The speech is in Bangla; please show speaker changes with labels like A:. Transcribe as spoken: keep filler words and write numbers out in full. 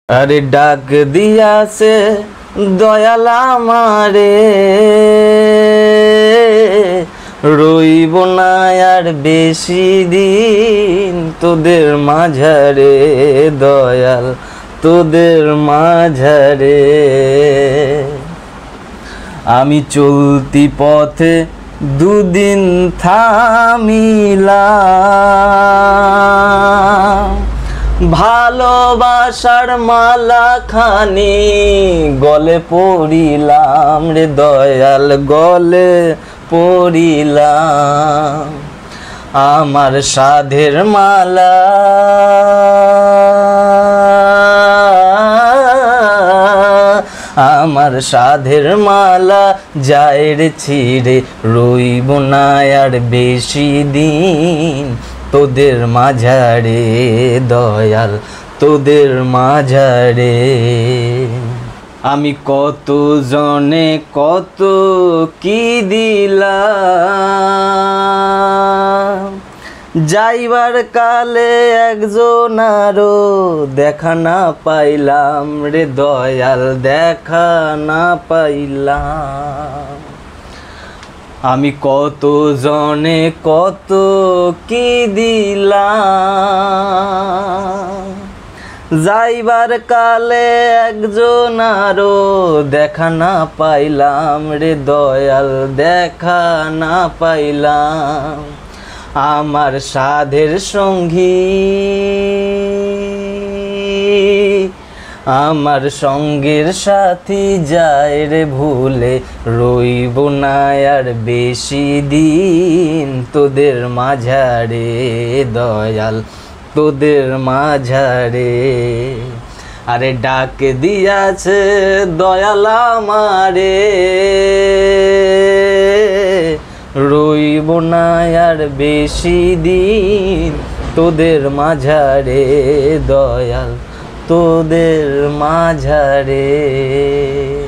A: আরে ডাক দিয়াছে দয়াল আমারে, রইব না আর বেশি দিন তোদের মাঝারে দয়াল, তোদের মাঝারে। আমি চলতি পথে দুদিন থামিলাম, ভালোবাসার মালা খানি গলে পড়িলাম রে দয়াল, গলে পড়িলাম। আমার সাধের মালা আমার সাধের মালা যায় রে ছিঁড়ে, রইব না আর বেশি দিন তোদের মাঝারে দয়াল, তোদের মাঝারে। আমি কত জনে কত কি দিলাম, যাইবার কালে একজন আরো দেখা না পাইলাম রে দয়াল, দেখা না পাইলাম। আমি কত জনে কত কি দিলাম, যাইবার কালে একজন আরো দেখা না পাইলাম রে দয়াল, দেখা না পাইলাম। আমার সাধের সঙ্গী আমার সঙ্গের সাথী যায় রে ভুলে, রইব না আর বেশি দিন তোদের মাঝারে দয়াল, তোদের মাঝারে। আরে ডাক দিয়াছে দয়াল আমারে, রইব না আর বেশি দিন তোদের মাঝারে দয়াল, তোদের মাঝারে।